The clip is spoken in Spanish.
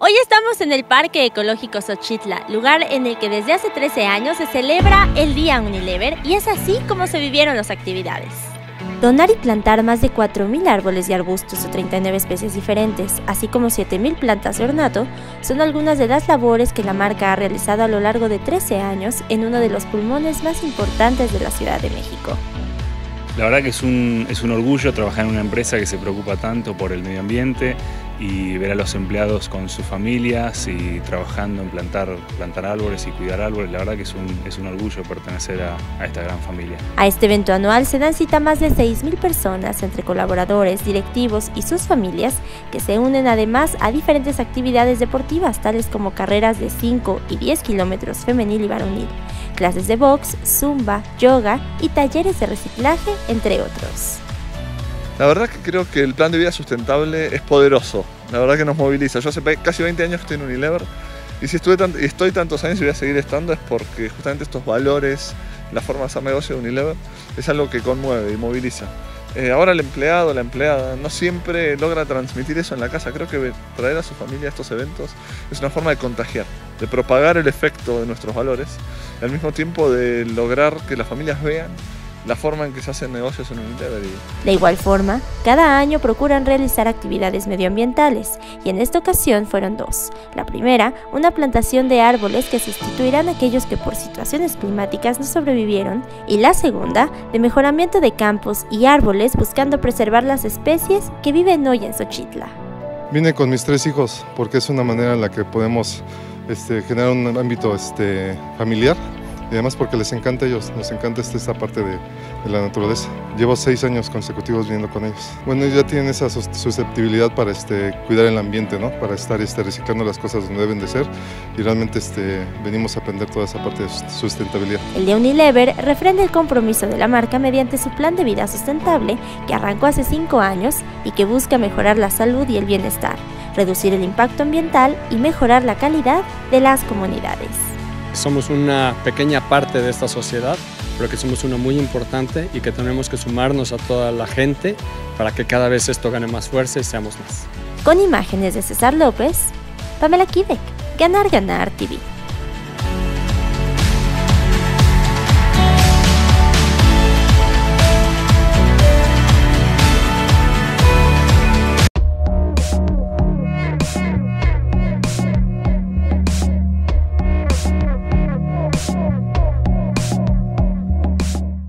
Hoy estamos en el Parque Ecológico Xochitla, lugar en el que desde hace 13 años se celebra el Día Unilever y es así como se vivieron las actividades. Donar y plantar más de 4.000 árboles y arbustos de 39 especies diferentes, así como 7.000 plantas de ornato, son algunas de las labores que la marca ha realizado a lo largo de 13 años en uno de los pulmones más importantes de la Ciudad de México. La verdad que es un orgullo trabajar en una empresa que se preocupa tanto por el medio ambiente y ver a los empleados con sus familias y trabajando en plantar árboles y cuidar árboles. La verdad que es un orgullo pertenecer a esta gran familia. A este evento anual se dan cita más de 6.000 personas entre colaboradores, directivos y sus familias que se unen además a diferentes actividades deportivas tales como carreras de 5 y 10 kilómetros femenil y varonil, clases de box, zumba, yoga y talleres de reciclaje, entre otros. La verdad que creo que el plan de vida sustentable es poderoso, la verdad que nos moviliza. Yo hace casi 20 años que estoy en Unilever y si estoy tantos años y voy a seguir estando es porque justamente estos valores, la forma de hacer negocio de Unilever es algo que conmueve y moviliza. Ahora el empleado, la empleada no siempre logra transmitir eso en la casa. Creo que traer a su familia a estos eventos es una forma de contagiar, de propagar el efecto de nuestros valores y al mismo tiempo de lograr que las familias vean la forma en que se hacen negocios en Unilever. De igual forma, cada año procuran realizar actividades medioambientales y en esta ocasión fueron dos. La primera, una plantación de árboles que sustituirán a aquellos que por situaciones climáticas no sobrevivieron, y la segunda, de mejoramiento de campos y árboles buscando preservar las especies que viven hoy en Xochitla. Vine con mis 3 hijos porque es una manera en la que podemos generar un ámbito familiar. Y además porque les encanta a ellos, nos encanta esta parte de la naturaleza. Llevo 6 años consecutivos viniendo con ellos. Bueno, ellos ya tienen esa susceptibilidad para cuidar el ambiente, ¿no? Para estar reciclando las cosas donde deben de ser y realmente venimos a aprender toda esa parte de sustentabilidad. El Día Unilever refrenda el compromiso de la marca mediante su plan de vida sustentable que arrancó hace 5 años y que busca mejorar la salud y el bienestar, reducir el impacto ambiental y mejorar la calidad de las comunidades. Somos una pequeña parte de esta sociedad, pero que somos una muy importante y que tenemos que sumarnos a toda la gente para que cada vez esto gane más fuerza y seamos más. Con imágenes de César López, Pamela Kidek, Ganar Ganar TV.